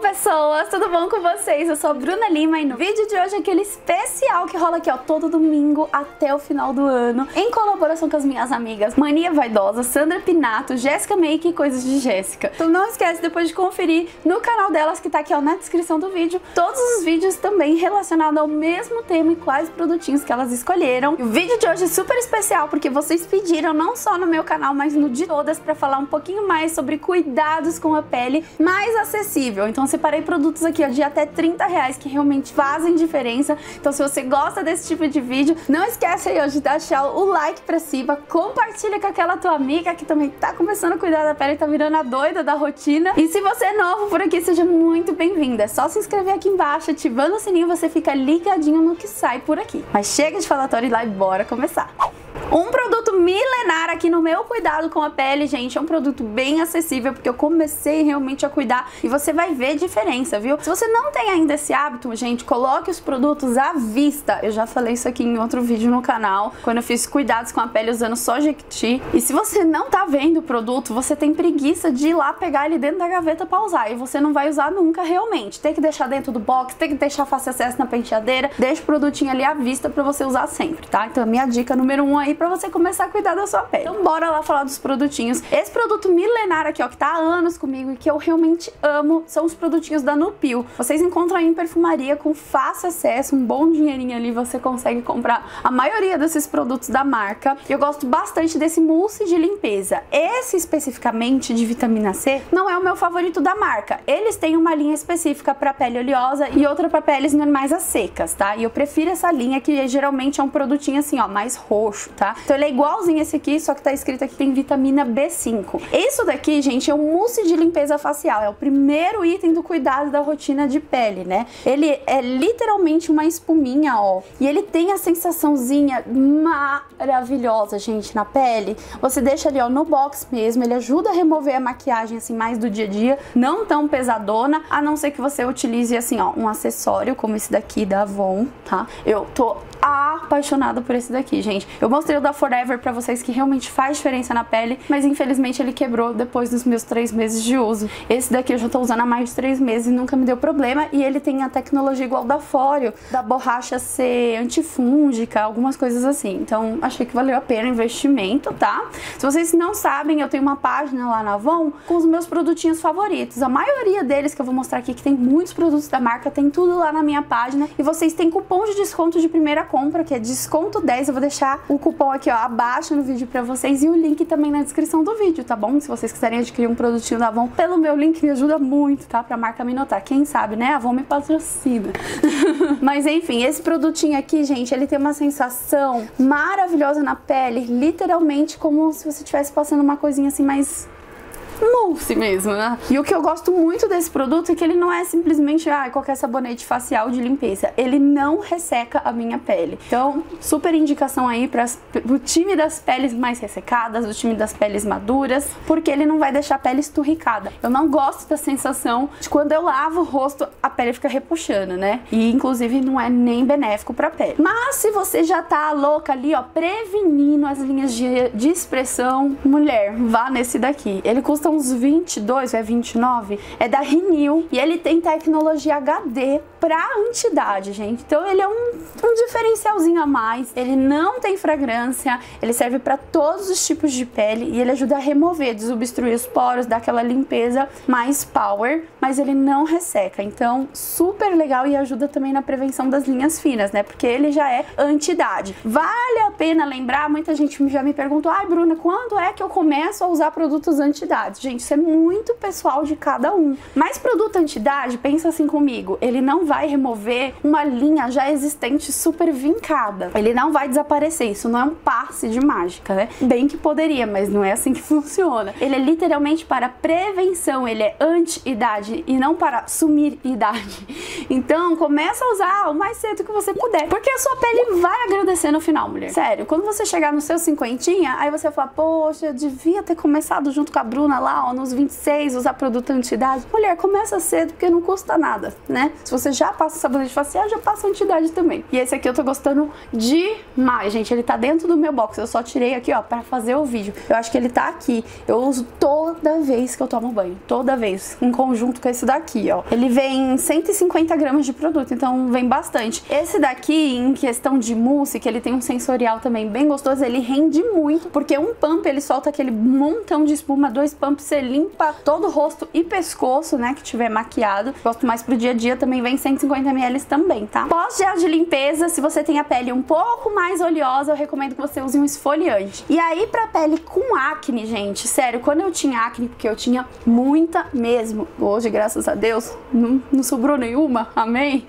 pessoas, tudo bom com vocês? Eu sou a Bruna Lima e no vídeo de hoje é aquele especial que rola aqui, ó, todo domingo até o final do ano, em colaboração com as minhas amigas Mania Vaidosa, Sandra Pinato, Jéssica Make e Coisas de Jéssica. Então não esquece depois de conferir no canal delas, que tá aqui, ó, na descrição do vídeo, todos os vídeos também relacionados ao mesmo tema e quais produtinhos que elas escolheram. E o vídeo de hoje é super especial porque vocês pediram não só no meu canal, mas no de todas, pra falar um pouquinho mais sobre cuidados com a pele mais acessível. Então eu separei produtos aqui, ó, de até R$30 que realmente fazem diferença. Então se você gosta desse tipo de vídeo, não esquece aí, ó, de deixar o like pra cima, compartilha com aquela tua amiga que também tá começando a cuidar da pele e tá virando a doida da rotina. E se você é novo por aqui, seja muito bem-vinda. É só se inscrever aqui embaixo, ativando o sininho, você fica ligadinho no que sai por aqui. Mas chega de falatório e lá e bora começar. Um produto milenar aqui no meu cuidado com a pele, gente, é um produto bem acessível, porque eu comecei realmente a cuidar e você vai ver diferença, viu? Se você não tem ainda esse hábito, gente, coloque os produtos à vista. Eu já falei isso aqui em outro vídeo no canal, quando eu fiz cuidados com a pele usando só Jequiti. E se você não tá vendo o produto, você tem preguiça de ir lá pegar ele dentro da gaveta pra usar, e você não vai usar nunca realmente. Tem que deixar dentro do box, tem que deixar fácil acesso na penteadeira, deixa o produtinho ali à vista pra você usar sempre, tá? Então a minha dica número 1 aí pra você começar a cuidar da sua pele. Então bora lá falar dos produtinhos. Esse produto milenar aqui, ó, que tá há anos comigo e que eu realmente amo, são os produtinhos da Nupil. Vocês encontram aí em perfumaria com fácil acesso, um bom dinheirinho ali, você consegue comprar a maioria desses produtos da marca. Eu gosto bastante desse mousse de limpeza. Esse especificamente de vitamina C não é o meu favorito da marca. Eles têm uma linha específica para pele oleosa e outra para peles normais a secas, tá? E eu prefiro essa linha, que geralmente é um produtinho assim, ó, mais roxo, tá? Então ele é igualzinho esse aqui, só que tá escrito aqui que tem vitamina B5. Isso daqui, gente, é um mousse de limpeza facial. É o primeiro item do cuidado da rotina de pele, né? Ele é literalmente uma espuminha, ó. E ele tem a sensaçãozinha maravilhosa, gente, na pele. Você deixa ali, ó, no box mesmo. Ele ajuda a remover a maquiagem, assim, mais do dia a dia. Não tão pesadona, a não ser que você utilize, assim, ó, um acessório como esse daqui da Avon, tá? Eu tô apaixonada por esse daqui, gente. Eu mostrei o da Forever pra vocês, que realmente faz diferença na pele, mas infelizmente ele quebrou depois dos meus 3 meses de uso. Esse daqui eu já tô usando há mais de 3 meses e nunca me deu problema, e ele tem a tecnologia igual da Foreo, da borracha ser antifúngica, algumas coisas assim. Então achei que valeu a pena o investimento, tá? Se vocês não sabem, eu tenho uma página lá na Avon com os meus produtinhos favoritos. A maioria deles que eu vou mostrar aqui, que tem muitos produtos da marca, tem tudo lá na minha página, e vocês têm cupom de desconto de primeira compra, que é desconto 10. Eu vou deixar o cupom aqui, ó, abaixo no vídeo pra vocês, e o link também na descrição do vídeo, tá bom? Se vocês quiserem adquirir um produtinho da Avon pelo meu link, me ajuda muito, tá? Pra marca me notar. Quem sabe, né? A Avon me patrocina. Mas enfim, esse produtinho aqui, gente, ele tem uma sensação maravilhosa na pele, literalmente como se você estivesse passando uma coisinha assim mais mousse mesmo, né? E o que eu gosto muito desse produto é que ele não é simplesmente qualquer sabonete facial de limpeza. Ele não resseca a minha pele. Então, super indicação aí para o time das peles mais ressecadas, o time das peles maduras, porque ele não vai deixar a pele esturricada. Eu não gosto da sensação de quando eu lavo o rosto, a pele fica repuxando, né? E inclusive não é nem benéfico pra pele. Mas se você já tá louca ali, ó, prevenindo as linhas de expressão, mulher, vá nesse daqui. Ele custa uns 22, é 29, é da Renew, e ele tem tecnologia HD pra anti-idade, gente. Então ele é um diferencialzinho a mais. Ele não tem fragrância, ele serve pra todos os tipos de pele, e ele ajuda a remover, desobstruir os poros, dar aquela limpeza mais power, mas ele não resseca. Então super legal, e ajuda também na prevenção das linhas finas, né? Porque ele já é anti-idade. Vale a pena lembrar, muita gente já me perguntou: ai, Bruna, quando é que eu começo a usar produtos anti-idade? Gente, isso é muito pessoal de cada um. Mas produto anti-idade, pensa assim comigo, ele não vai remover uma linha já existente super vincada. Ele não vai desaparecer, isso não é um passe de mágica, né? Bem que poderia, mas não é assim que funciona. Ele é literalmente para prevenção, ele é anti-idade e não para sumir idade. Então, começa a usar o mais cedo que você puder, porque a sua pele vai agradecer no final, mulher. Sério, quando você chegar no seu cinquentinha, aí você vai falar: poxa, eu devia ter começado junto com a Bruna lá lá, ó, nos 26, usar produto anti-idade. Mulher, começa cedo porque não custa nada, né? Se você já passa sabonete facial, já passa anti-idade também. E esse aqui eu tô gostando demais, gente. Ele tá dentro do meu box. Eu só tirei aqui, ó, pra fazer o vídeo. Eu acho que ele tá aqui. Eu uso toda vez que eu tomo banho. Toda vez. Em conjunto com esse daqui, ó. Ele vem 150 gramas de produto, então vem bastante. Esse daqui, em questão de mousse, que ele tem um sensorial também bem gostoso, ele rende muito, porque um pump, ele solta aquele montão de espuma, 2 pumps, você limpa todo o rosto e pescoço, né, que tiver maquiado. Gosto mais pro dia a dia, também vem 150 ml também, tá? Pós-gel de limpeza, se você tem a pele um pouco mais oleosa, eu recomendo que você use um esfoliante. E aí, pra pele com acne, gente, sério, quando eu tinha acne, porque eu tinha muita mesmo, hoje, graças a Deus, não sobrou nenhuma, amém?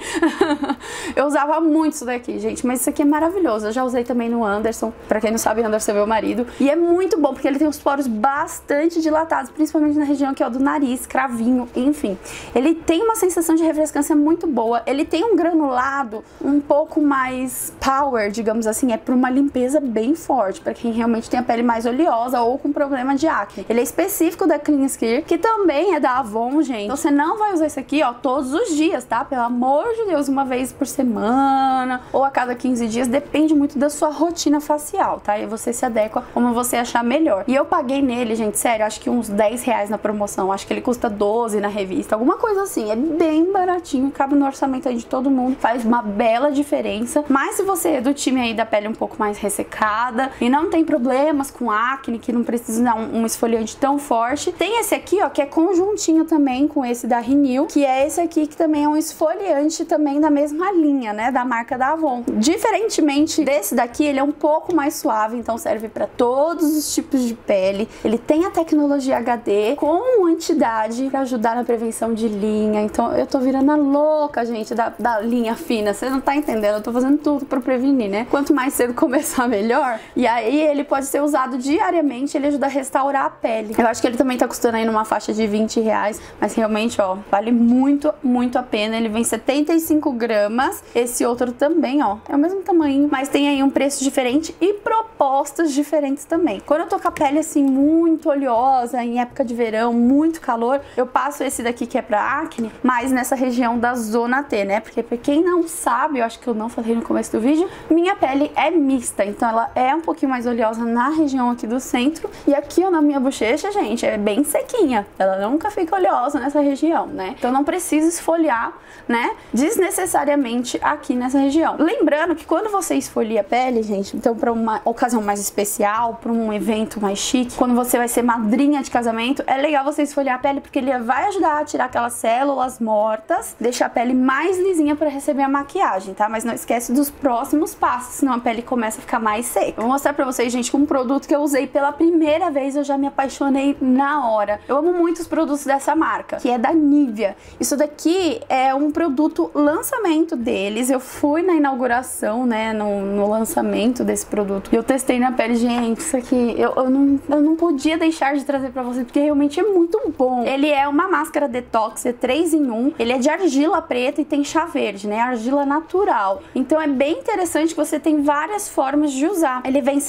Eu usava muito isso daqui, gente, mas isso aqui é maravilhoso. Eu já usei também no Anderson, pra quem não sabe, Anderson é meu marido, e é muito bom, porque ele tem os poros bastante dilatados, principalmente na região aqui, ó, do nariz, cravinho, enfim. Ele tem uma sensação de refrescância muito boa, ele tem um granulado um pouco mais power, digamos assim, é para uma limpeza bem forte, para quem realmente tem a pele mais oleosa ou com problema de acne. Ele é específico da Clean Skin, que também é da Avon, gente. Então você não vai usar isso aqui, ó, todos os dias, tá? Pelo amor de Deus, uma vez por semana ou a cada 15 dias, depende muito da sua rotina facial, tá? E você se adequa como você achar melhor. E eu paguei nele, gente, sério, acho que uns 10 reais na promoção, acho que ele custa 12 na revista, alguma coisa assim, é bem baratinho, cabe no orçamento aí de todo mundo, faz uma bela diferença. Mas se você é do time aí da pele um pouco mais ressecada e não tem problemas com acne, que não precisa dar um esfoliante tão forte, tem esse aqui, ó, que é conjuntinho também com esse da Renew, que é esse aqui que também é um esfoliante também da mesma linha, né, da marca da Avon. Diferentemente desse daqui, ele é um pouco mais suave, então serve para todos os tipos de pele. Ele tem a tecnologia HD com anti-idade para ajudar na prevenção de linha. Então eu tô virando a louca, gente, da linha fina. Você não tá entendendo, eu tô fazendo tudo para prevenir, né? Quanto mais cedo começar, melhor. E aí ele pode ser usado diariamente, ele ajuda a restaurar a pele. Eu acho que ele também tá custando aí numa faixa de 20 reais, mas realmente, ó, vale muito, muito a pena. Ele vem 75 gramas, esse outro também, ó, é o mesmo tamanho, mas tem aí um preço diferente e propostas diferentes também. Quando eu tô com a pele assim muito oleosa, em época de verão, muito calor, eu passo esse daqui que é pra acne, mais nessa região da zona T, né? Porque pra quem não sabe, eu acho que eu não falei no começo do vídeo, minha pele é mista, então ela é um pouquinho mais oleosa na região aqui do centro, e aqui, ó, na minha bochecha, gente, é bem sequinha, ela nunca fica oleosa nessa região, né? Então não precisa esfoliar, né, desnecessariamente aqui nessa região. Lembrando que quando você esfolia a pele, gente, então pra uma ocasião mais especial, pra um evento mais chique, quando você vai ser madrinha de casamento, é legal você esfoliar a pele, porque ele vai ajudar a tirar aquelas células mortas, deixar a pele mais lisinha para receber a maquiagem, tá? Mas não esquece dos próximos passos, senão a pele começa a ficar mais seca. Eu vou mostrar pra vocês, gente, um produto que eu usei pela primeira vez, eu já me apaixonei na hora. Eu amo muito os produtos dessa marca, que é da Nivea. Isso daqui é um produto lançamento deles. Eu fui na inauguração, né, no lançamento desse produto, e eu testei na pele, gente, isso aqui, eu não podia deixar de trazer pra vocês, porque realmente é muito bom. Ele é uma máscara detox, é 3 em 1, ele é de argila preta e tem chá verde, né, argila natural. Então é bem interessante que você tem várias formas de usar. Ele vem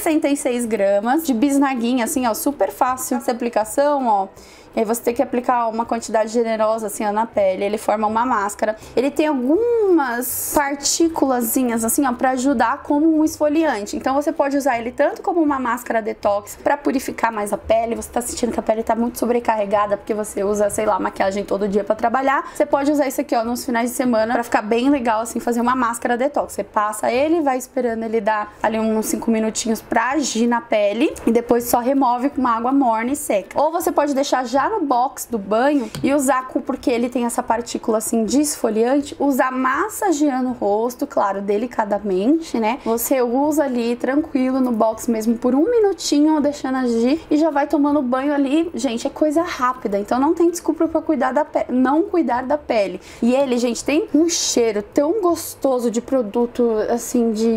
166 gramas de bisnaguinha, assim, ó, super fácil essa aplicação, ó. E aí você tem que aplicar uma quantidade generosa assim, ó, na pele. Ele forma uma máscara. Ele tem algumas partículazinhas assim, ó, pra ajudar como um esfoliante. Então você pode usar ele tanto como uma máscara detox pra purificar mais a pele. Você tá sentindo que a pele tá muito sobrecarregada porque você usa, sei lá, maquiagem todo dia pra trabalhar. Você pode usar isso aqui, ó, nos finais de semana pra ficar bem legal, assim, fazer uma máscara detox. Você passa ele, vai esperando ele dar ali uns 5 minutinhos pra agir na pele e depois só remove com uma água morna e seca. Ou você pode deixar já no box do banho e usar, porque ele tem essa partícula assim de esfoliante, usar massageando o rosto, claro, delicadamente, né? Você usa ali tranquilo no box mesmo por 1 minutinho, deixando agir e já vai tomando banho ali. Gente, é coisa rápida, então não tem desculpa pra cuidar da pele, não cuidar da pele. E ele, gente, tem um cheiro tão gostoso de produto assim de spa,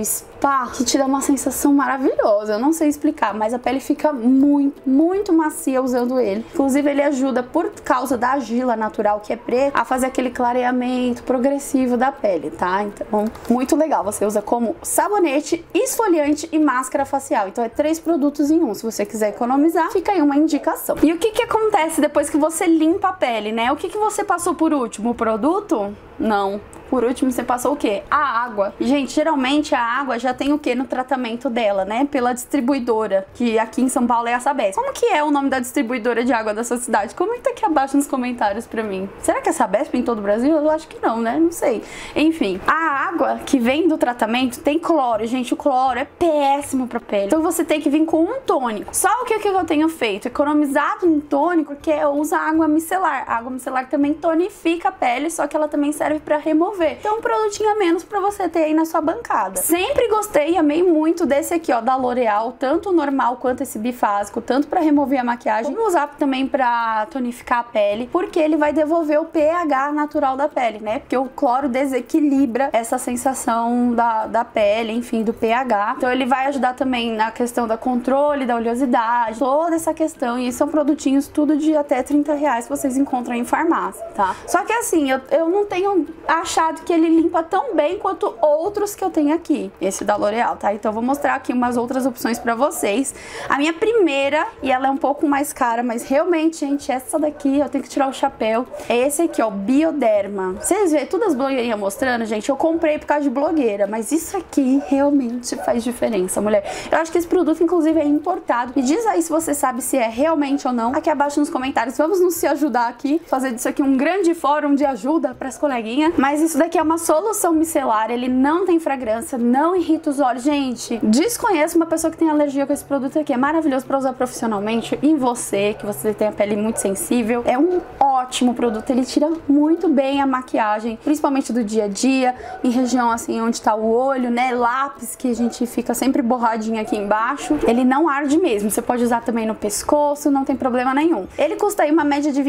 spa que te dá uma sensação maravilhosa. Eu não sei explicar, mas a pele fica muito macia usando ele. Inclusive, ele ajuda, por causa da argila natural que é preta, a fazer aquele clareamento progressivo da pele, tá? Então, muito legal. Você usa como sabonete, esfoliante e máscara facial. Então, é 3 produtos em um. Se você quiser economizar, fica aí uma indicação. E o que acontece depois que você limpa a pele, né? O que você passou por último? O produto? Não. Por último, você passou o quê? A água. Gente, geralmente a água já tem o quê no tratamento dela, né? Pela distribuidora, que aqui em São Paulo é a Sabesp. Como que é o nome da distribuidora de água da sua cidade? Comenta aqui abaixo nos comentários pra mim. Será que é Sabesp em todo o Brasil? Eu acho que não, né? Não sei. Enfim, a água que vem do tratamento tem cloro. Gente, o cloro é péssimo pra pele. Então você tem que vir com um tônico. Só o que eu tenho feito? Economizado no tônico, que é usar água micelar. A água micelar também tonifica a pele, só que ela também serve pra remover. Então, um produtinho a menos pra você ter aí na sua bancada. Sempre gostei e amei muito desse aqui, ó, da L'Oréal, tanto o normal quanto esse bifásico, tanto pra remover a maquiagem, como usar também pra tonificar a pele, porque ele vai devolver o pH natural da pele, né? Porque o cloro desequilibra essa sensação da pele, enfim, do pH. Então, ele vai ajudar também na questão da controle, da oleosidade, toda essa questão. E são produtinhos tudo de até R$30 que vocês encontram em farmácia, tá? Só que assim, eu não tenho achado que ele limpa tão bem quanto outros que eu tenho aqui, esse da L'Oréal, tá? Então eu vou mostrar aqui umas outras opções pra vocês. A minha primeira, e ela é um pouco mais cara, mas realmente, gente, essa daqui eu tenho que tirar o chapéu, é esse aqui, ó, Bioderma. Vocês veem todas as blogueirinhas mostrando, gente, eu comprei por causa de blogueira, mas isso aqui realmente faz diferença, mulher. Eu acho que esse produto, inclusive, é importado. Me diz aí se você sabe se é realmente ou não, aqui abaixo nos comentários. Vamos nos se ajudar aqui, fazer disso aqui um grande fórum de ajuda pras coleguinhas. Mas isso daqui é uma solução micelar, ele não tem fragrância, não irrita os olhos. Gente, desconheço uma pessoa que tem alergia com esse produto aqui. É maravilhoso para usar profissionalmente em você, que você tem a pele muito sensível. É um ótimo produto, ele tira muito bem a maquiagem, principalmente do dia a dia, em região assim onde tá o olho, né, lápis, que a gente fica sempre borradinho aqui embaixo. Ele não arde mesmo, você pode usar também no pescoço, não tem problema nenhum. Ele custa aí uma média de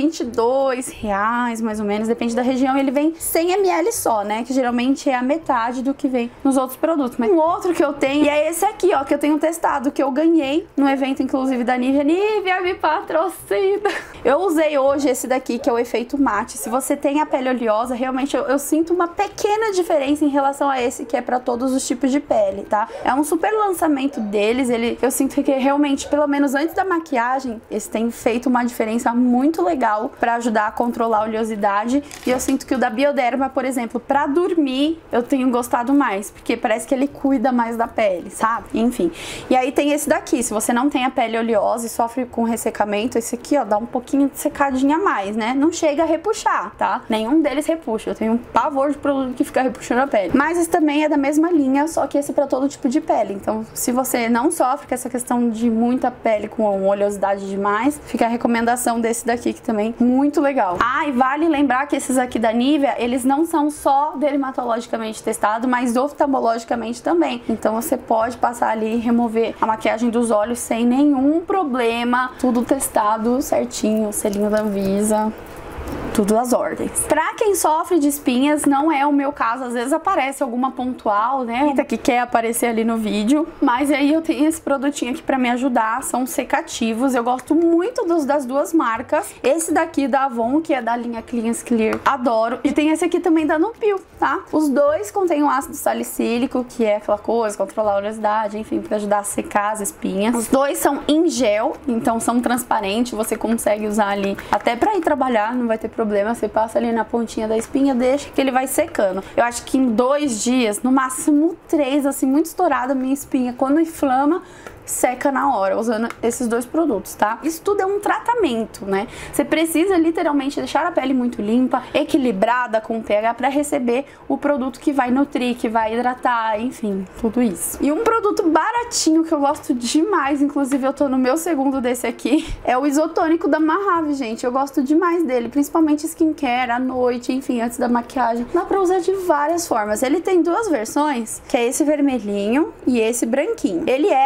R$22, mais ou menos, depende da região. Ele vem 100 ml só, né, que geralmente é a metade do que vem nos outros produtos. Mas um outro que eu tenho, e é esse aqui, ó, que eu tenho testado, que eu ganhei no evento, inclusive, da Nivea. Nivea, me patrocina! Eu usei hoje esse daqui, que é o efeito mate. Se você tem a pele oleosa, realmente eu sinto uma pequena diferença em relação a esse, que é pra todos os tipos de pele, tá? É um super lançamento deles, eu sinto que realmente, pelo menos antes da maquiagem, esse tem feito uma diferença muito legal pra ajudar a controlar a oleosidade. E eu sinto que o da Bioderma, por exemplo, pra dormir, eu tenho gostado mais, porque parece que ele cuida mais da pele, sabe? Enfim. E aí tem esse daqui, se você não tem a pele oleosa e sofre com ressecamento, esse aqui, ó, dá um pouquinho de secadinha a mais, né? Não chega a repuxar, tá? Nenhum deles repuxa. Eu tenho um pavor de produto que fica repuxando a pele. Mas esse também é da mesma linha, só que esse é pra todo tipo de pele. Então, se você não sofre com essa questão de muita pele com oleosidade demais, fica a recomendação desse daqui, que também é muito legal. Ah, e vale lembrar que esses aqui da Nivea, eles não são só dermatologicamente testados, mas oftalmologicamente também. Então você pode passar ali e remover a maquiagem dos olhos sem nenhum problema. Tudo testado certinho, selinho da Anvisa. Tudo às ordens. Pra quem sofre de espinhas, não é o meu caso. Às vezes aparece alguma pontual, né, que quer aparecer ali no vídeo. Mas aí eu tenho esse produtinho aqui pra me ajudar. São secativos. Eu gosto muito das duas marcas. Esse daqui da Avon, que é da linha Clean Clear, adoro. E tem esse aqui também da Nupil, tá? Os dois contêm um ácido salicílico, que é aquela coisa, controlar a oleosidade, enfim, pra ajudar a secar as espinhas. Os dois são em gel, então são transparentes. Você consegue usar ali até pra ir trabalhar, não vai ter problema. Você passa ali na pontinha da espinha, deixa que ele vai secando. Eu acho que em 2 dias, no máximo 3, assim, muito estourada a minha espinha. Quando inflama, seca na hora, usando esses dois produtos, tá? Isso tudo é um tratamento, né? Você precisa literalmente deixar a pele muito limpa, equilibrada com o pH para receber o produto que vai nutrir, que vai hidratar, enfim, tudo isso. E um produto baratinho que eu gosto demais, inclusive eu tô no meu segundo desse aqui, é o isotônico da Mahave, gente. Eu gosto demais dele, principalmente skincare, à noite, enfim, antes da maquiagem. Dá pra usar de várias formas. Ele tem 2 versões, que é esse vermelhinho e esse branquinho. Ele é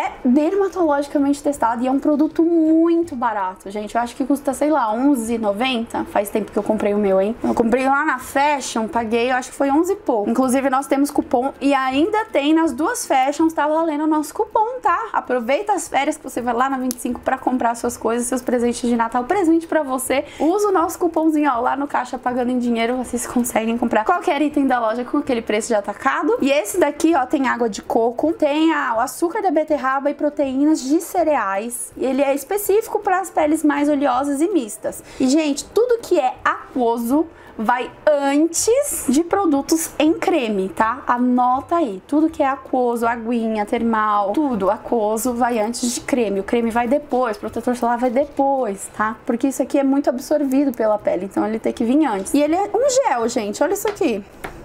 dermatologicamente testado e é um produto muito barato, gente. Eu acho que custa, sei lá, R$11,90. Faz tempo que eu comprei o meu, hein? Eu comprei lá na Fashion, paguei, eu acho que foi 11 e pouco. Inclusive, nós temos cupom e ainda tem nas duas Fashions, tá valendo o nosso cupom, tá? Aproveita as férias que você vai lá na 25 pra comprar suas coisas, seus presentes de Natal, presente pra você. Usa o nosso cupomzinho, ó, lá no caixa, pagando em dinheiro, vocês conseguem comprar qualquer item da loja com aquele preço de atacado. E esse daqui, ó, tem água de coco, tem o açúcar da beterraba e proteínas de cereais. Ele é específico para as peles mais oleosas e mistas. E, gente, tudo que é aquoso vai antes de produtos em creme, tá? Anota aí, tudo que é aquoso, aguinha, termal, tudo aquoso vai antes de creme. O creme vai depois, o protetor solar vai depois, tá? Porque isso aqui é muito absorvido pela pele, então ele tem que vir antes. E ele é um gel, gente, olha isso aqui.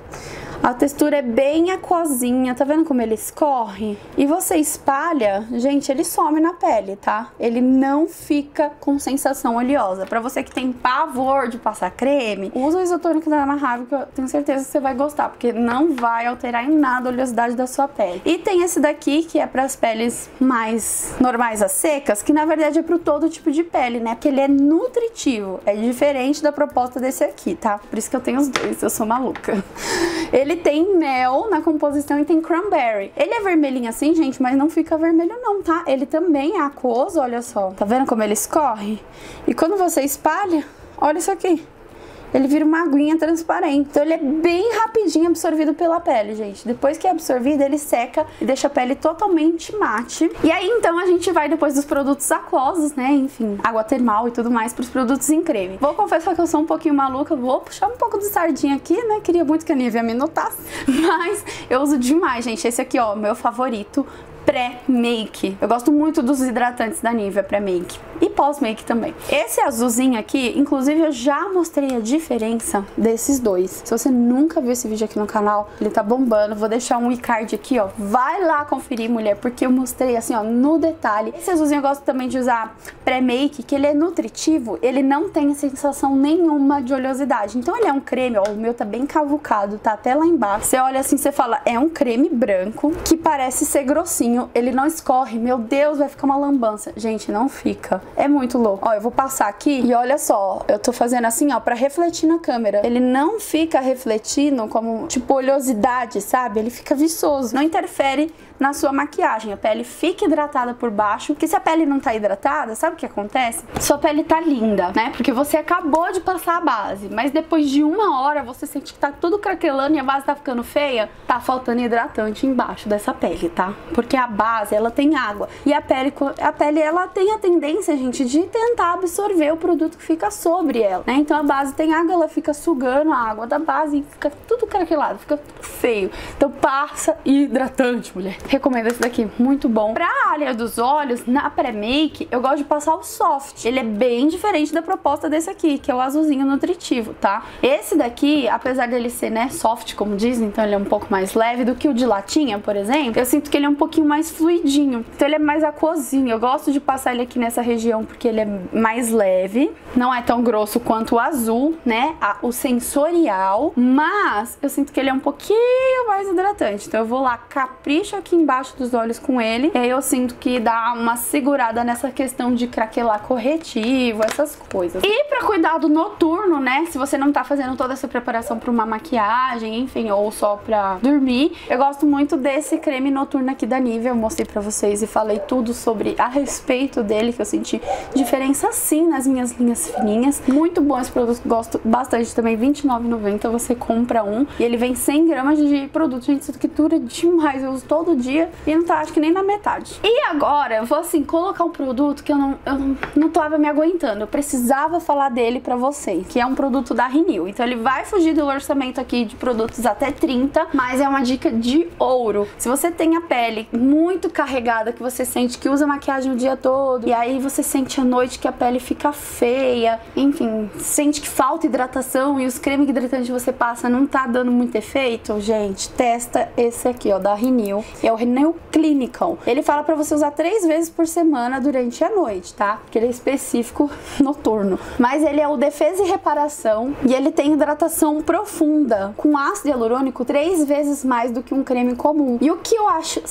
A textura é bem aquosinha, tá vendo como ele escorre? E você espalha, gente, ele some na pele, tá? Ele não fica com sensação oleosa. Pra você que tem pavor de passar creme, usa o isotônico da Ana Ravel, que eu tenho certeza que você vai gostar, porque não vai alterar em nada a oleosidade da sua pele. E tem esse daqui, que é pras peles mais normais a secas, que na verdade é pro todo tipo de pele, né? Porque ele é nutritivo, é diferente da proposta desse aqui, tá? Por isso que eu tenho os dois, eu sou maluca. Ele tem mel na composição e tem cranberry. Ele é vermelhinho assim, gente, mas não fica vermelho não, tá? Ele também é aquoso, olha só. Tá vendo como ele escorre? E quando você espalha, olha isso aqui. Ele vira uma aguinha transparente. Então ele é bem rapidinho absorvido pela pele, gente. Depois que é absorvido, ele seca e deixa a pele totalmente mate. E aí, então, a gente vai depois dos produtos aquosos, né? Enfim, água termal e tudo mais pros produtos em creme. Vou confessar que eu sou um pouquinho maluca. Vou puxar um pouco de sardinha aqui, né? Queria muito que a Nivea me notasse. Mas eu uso demais, gente. Esse aqui, ó, meu favorito. Pré-make. Eu gosto muito dos hidratantes da Nivea pré-make e pós-make também. Esse azulzinho aqui, inclusive eu já mostrei a diferença desses dois. Se você nunca viu esse vídeo aqui no canal, ele tá bombando. Vou deixar um e-card aqui, ó. Vai lá conferir, mulher, porque eu mostrei assim, ó, no detalhe. Esse azulzinho eu gosto também de usar pré-make, que ele é nutritivo, ele não tem sensação nenhuma de oleosidade. Então ele é um creme, ó, o meu tá bem cavucado, tá até lá embaixo. Você olha assim, você fala, é um creme branco que parece ser grossinho. Ele não escorre, meu Deus, vai ficar uma lambança. Gente, não fica. É muito louco. Ó, eu vou passar aqui e olha só, eu tô fazendo assim, ó, pra refletir na câmera. Ele não fica refletindo como, tipo, oleosidade, sabe? Ele fica viçoso. Não interfere na sua maquiagem. A pele fica hidratada por baixo, porque se a pele não tá hidratada, sabe o que acontece? Sua pele tá linda, né? Porque você acabou de passar a base, mas depois de 1 hora você sente que tá tudo craquelando e a base tá ficando feia, tá faltando hidratante embaixo dessa pele, tá? Porque a base, ela tem água e a pele ela tem a tendência, gente, de tentar absorver o produto que fica sobre ela, né? Então a base tem água, ela fica sugando a água da base e fica tudo craquelado, fica tudo feio. Então passa hidratante, mulher. Recomendo esse daqui, muito bom. Pra área dos olhos, na pré-make, eu gosto de passar o soft. Ele é bem diferente da proposta desse aqui, que é o azulzinho nutritivo, tá? Esse daqui, apesar dele ser, né, soft, como dizem, então ele é um pouco mais leve do que o de latinha, por exemplo, eu sinto que ele é um pouquinho mais fluidinho. Então ele é mais aquosinho. Eu gosto de passar ele aqui nessa região porque ele é mais leve. Não é tão grosso quanto o azul, né? O sensorial. Mas eu sinto que ele é um pouquinho mais hidratante. Então eu vou lá, capricho aqui embaixo dos olhos com ele. E aí eu sinto que dá uma segurada nessa questão de craquelar corretivo, essas coisas. E pra cuidado noturno, né? Se você não tá fazendo toda essa preparação pra uma maquiagem, enfim, ou só pra dormir, eu gosto muito desse creme noturno aqui da Nivea. Eu mostrei pra vocês e falei tudo sobre a respeito dele, que eu senti diferença sim nas minhas linhas fininhas. Muito bom esse produto, gosto bastante também, R$29,90 você compra um e ele vem 100 gramas de produto, gente, isso aqui dura demais, eu uso todo dia e não tá, acho que nem na metade. E agora eu vou assim, colocar um produto que eu não tava me aguentando, eu precisava falar dele pra vocês, que é um produto da Renew, então ele vai fugir do orçamento aqui de produtos até 30, mas é uma dica de ouro. Se você tem a pele muito carregada, que você sente que usa maquiagem o dia todo, e aí você sente à noite que a pele fica feia, enfim, sente que falta hidratação e os cremes hidratantes que você passa não tá dando muito efeito, gente, testa esse aqui, ó, da Renew. É o Renew Clinical. Ele fala pra você usar 3 vezes por semana durante a noite, tá? Porque ele é específico noturno. Mas ele é o defesa e reparação e ele tem hidratação profunda, com ácido hialurônico 3 vezes mais do que um creme comum. E o que eu acho sensacional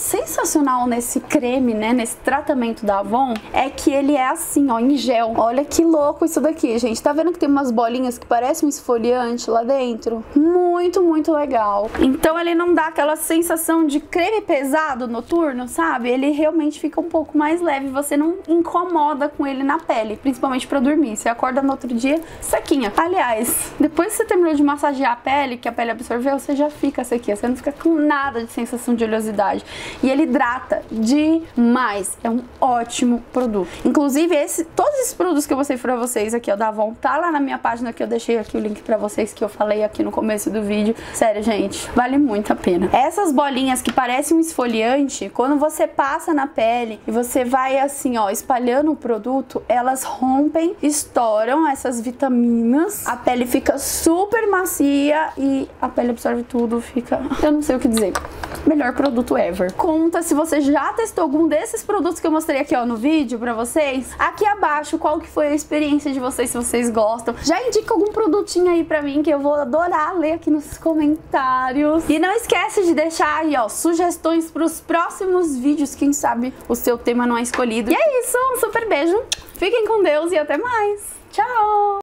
sensacional nesse creme, né, nesse tratamento da Avon, é que ele é assim, ó, em gel. Olha que louco isso daqui, gente. Tá vendo que tem umas bolinhas que parecem um esfoliante lá dentro? Muito, muito legal. Então ele não dá aquela sensação de creme pesado noturno, sabe? Ele realmente fica um pouco mais leve, você não incomoda com ele na pele, principalmente pra dormir. Você acorda no outro dia sequinha. Aliás, depois que você terminou de massagear a pele, que a pele absorveu, você já fica sequinha, você não fica com nada de sensação de oleosidade. E ele hidrata demais. É um ótimo produto. Inclusive, todos esses produtos que eu mostrei pra vocês aqui, ó, da Avon, tá lá na minha página, que eu deixei aqui o link pra vocês, que eu falei aqui no começo do vídeo. Sério, gente, vale muito a pena. Essas bolinhas que parecem um esfoliante, quando você passa na pele e você vai assim, ó, espalhando o produto, elas rompem, estouram essas vitaminas, a pele fica super macia e a pele absorve tudo, fica... eu não sei o que dizer. Melhor produto ever. Conta se você já testou algum desses produtos que eu mostrei aqui, ó, no vídeo pra vocês. Aqui abaixo, qual que foi a experiência de vocês, se vocês gostam. Já indica algum produtinho aí pra mim, que eu vou adorar ler aqui nos comentários. E não esquece de deixar aí, ó, sugestões pros próximos vídeos. Quem sabe o seu tema não é escolhido. E é isso, um super beijo. Fiquem com Deus e até mais. Tchau!